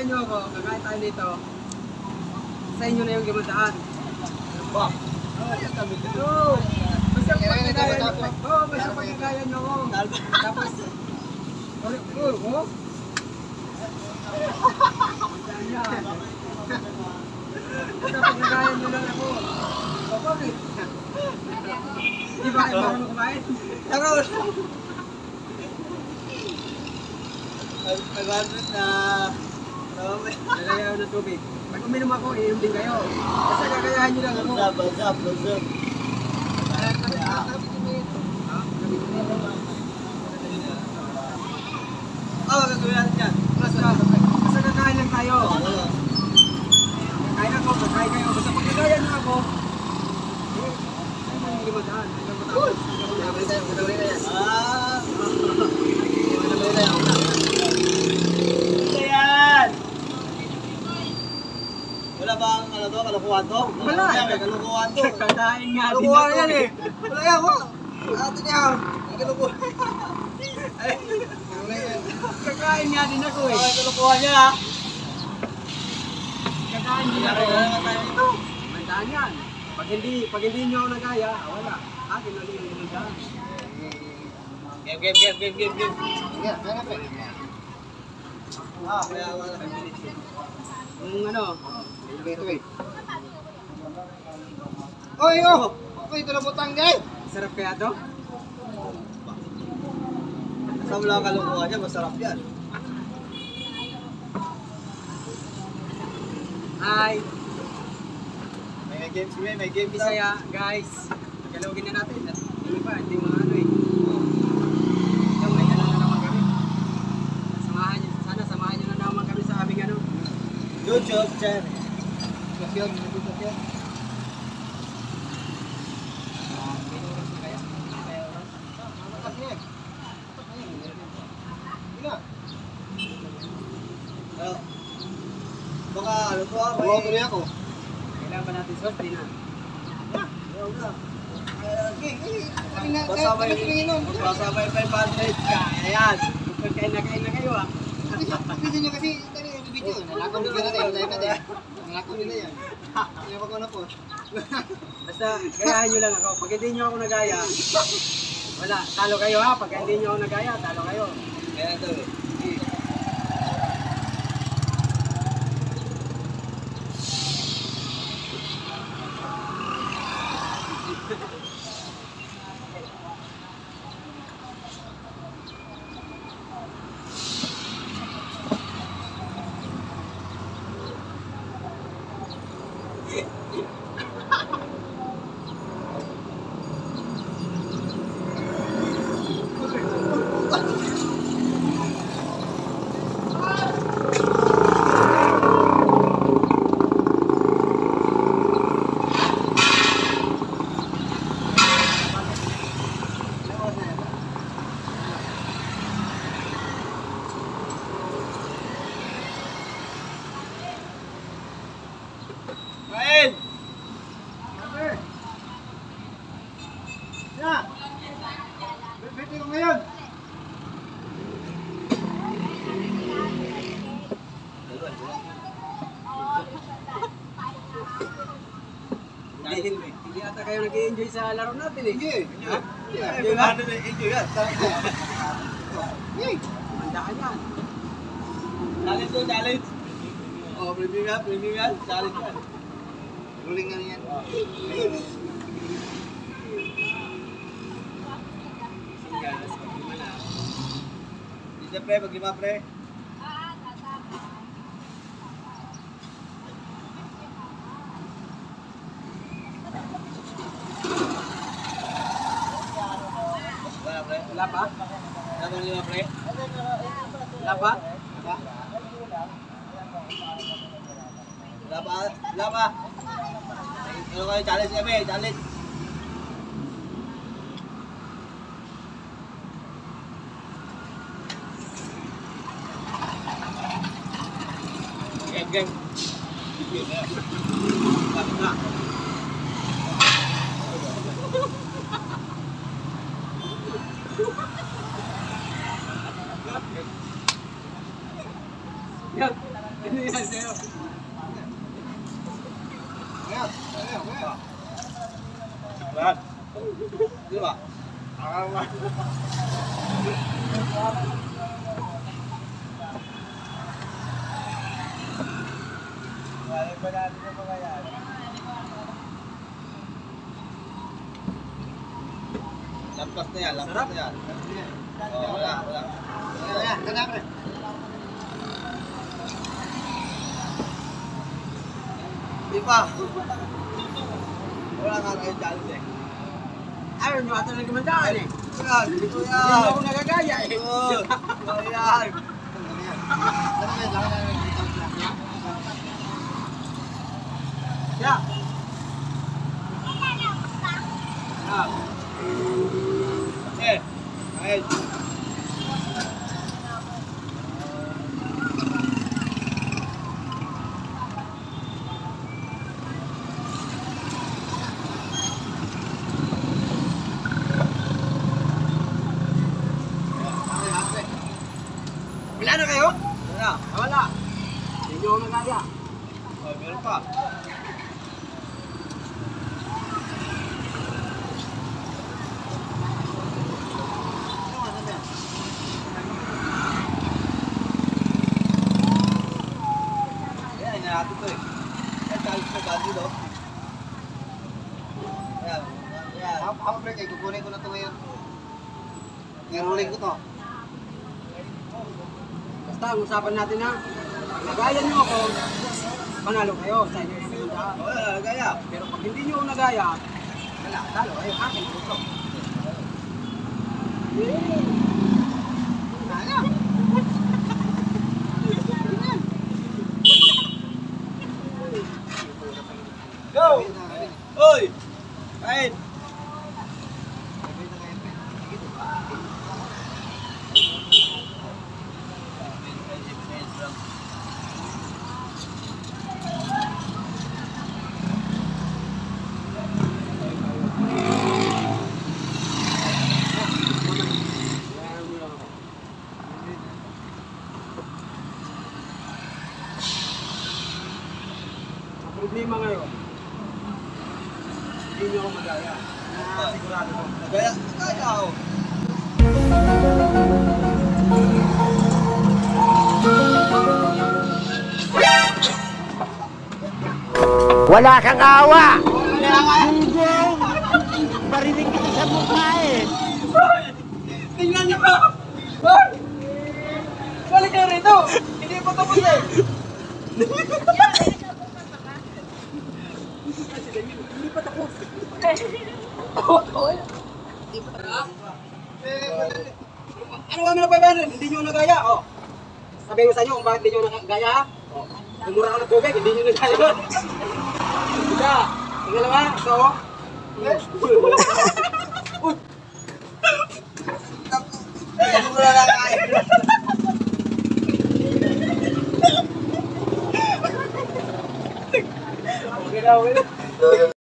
kagayan nyo ako, kagayan tayo dito. Sa inyo na yung limataan. Ba? Basta pagkagayan nyo ako. Tapos, basta pagkagayan nyo lang ako. Bakit? Di ba kayo marunong kumain? Nag-100 na. Nalagay ako ng tubig. Pag uminom ako, iinom din kayo. Basta kagayahan nyo lang ako. Basap. Gagawin natin yan. Basta kakain lang tayo. Kakain ako, kakain kayo. Basta pagkagayan nyo ako, ay mo yung limataan. Wala bang ano to? Kalukuhan to? Wala. Kalukuhan to. Kakain nga din Kalukuhan ako. yan eh. Wala yan mo. Atin yan. Kalukuhan. Kakain nga din ako eh. Kalukuhan yan ha. Kakain din ako. Mandaan yan. Pag hindi nyo ako nagaya, wala. Akin na din yung mandaan. Game. Kaya wala. Yung ano, Wait. Oy, oh! Ito na butang guys! sarap kaya to? Basta wala ang kalukuhan niya, masarap yan. Hi! May games kami, may games na. Bisaya, guys. Galawagin na natin. At yung iba, hindi mga ano eh. Yung may ano na naman kami. Samahan nyo na naman kami sa aming ano. YouTube channel. Baka ano to ah, may... ako. Kailangan ba natin sauce? Di na. Pasabay 500 ka. Ayan. Kain na kayo ah. Video nyo kasi, video. Nalakaw nila natin. Nalakaw nila yan. Hindi ako na po. Basta gayahan nyo lang ako. Pag hindi nyo ako nagaya, wala. Talo kayo ha. Pag hindi nyo ako nagaya, talo kayo. Kaya ito eh. Kain! Ya! Bibiti ko ngayon! Hindi ata kayo nag-i-enjoy sa laro natin eh. Sige! Enjoy ba? Enjoy yan! Mandaan yan. Challenge to, challenge! Oh, premium yan! Challenge yan! Ruling na yan. Hindi pre, pag-lima pre. Wala pa? Wala bang lima pre? Wala pa? Wala pa. Ano kayo, challenge kami, challenge. Game. Bakit na? Yan. Ano Di ba? Wala ba natin na mga yan? Lampas na yan, lampas na yan. Oh, wala. Wala, kaya pre. Di pa. Wala nga kayo challenge eh. Ayaw nyo ata lang kumandaan eh. Yan, dito Hindi yan. ako nagagaya eh. Oo, yan. Ya. Eh, ayun. Wala na kayo? Wala. Wala. Hindi nyo ako nagaya. Oh, meron pa. Ayan, inahatid ko eh. Ayan, challenge na dati do. Ayan, ayan. Ako break ay kukunin ko na ito ngayon. Ngiruling ko to. Basta ang usapan natin na nagaya nyo ako, panalo kayo sa inyo yung pinundahan. Oh, wala, gaya. Pero pag hindi nyo ako nagaya, wala, talo kayo. Akin ito. Go! Oy! Kain! Ang problema ngayon, hindi nyo ako magaya. Na sigurado ko. Gaya, gaya ako. Wala kang awa! Gunggong! Marinig kita sa mukha eh! Tingnan nyo ba? Hoy! Balik ka rito! Hindi pa tapos eh! Hindi pa tapos. Ano kami na 500? Hindi nyo nagaya. Oh. Sabi ko sa inyo kung bakit hindi nyo nagaya. Oh. Umura ko ng tubig, hindi nyo nagaya. Isa. Tingalawa. So. Uy. Wala na kain. Okay na, okay na.